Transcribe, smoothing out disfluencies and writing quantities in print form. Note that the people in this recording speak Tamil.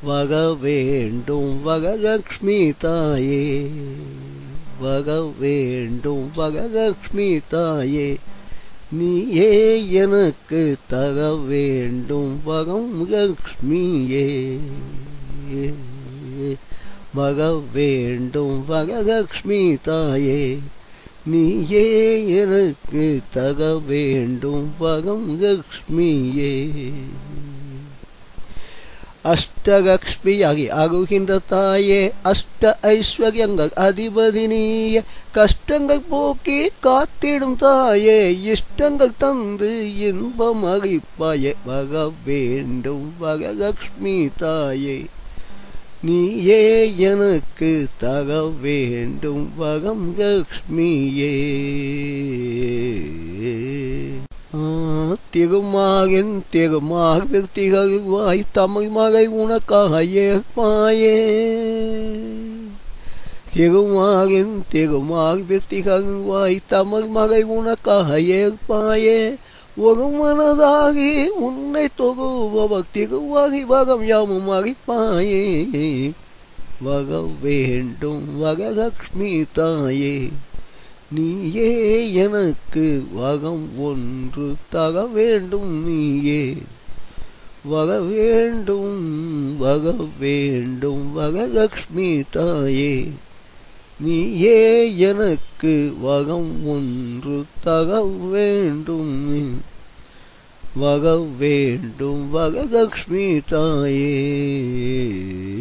வக வேண்டும் வகலக்ஷ்மி தாயே, வக வேண்டும் வகலக்ஷ்மி தாயே, நீயே எனக்கு தக வேண்டும் வகம் லக்ஷ்மியே. வக வேண்டும் வகலக்ஷ்மி தாயே, நீயே எனக்கு தக வேண்டும் வகம் லக்ஷ்மியே. அஷ்டலக்ஷ்மியாகி அருகின்ற தாயே, அஷ்ட ஐஸ்வர்யங்கள் அதிபதி நீயே, கஷ்டங்கள் போக்கி காத்திடும் தாயே, இஷ்டங்கள் தந்து இன்பம் அளிப்பாயே. வக வேண்டும் வகலக்ஷ்மி தாயே, நீயே எனக்கு தக வேண்டும் வகம் லக்ஷ்மியே. திருமாலின் திருமார்பில் திகழ்வாய் தமிழ் மலை உனக்காக ஏற்பாயே. திருமாலின் திருமார்பில் திகழ்வாய் தமிழ் மலை உனக்காக ஏற்பாயே. ஒரு மனதாகி உன்னை தொகுபவர் திருவாகி வகம் யாமும் அளிப்பாயே. வக வேண்டும் வகலக்ஷ்மி தாயே, நீயே எனக்கு வகம் ஒன்று தக வேண்டும் நீயே. வக வேண்டும் வக வேண்டும் வகலக்ஷ்மி தாயே, நீயே எனக்கு வகம் ஒன்று தக வேண்டும். வக வேண்டும் வகலக்ஷ்மி தாயே.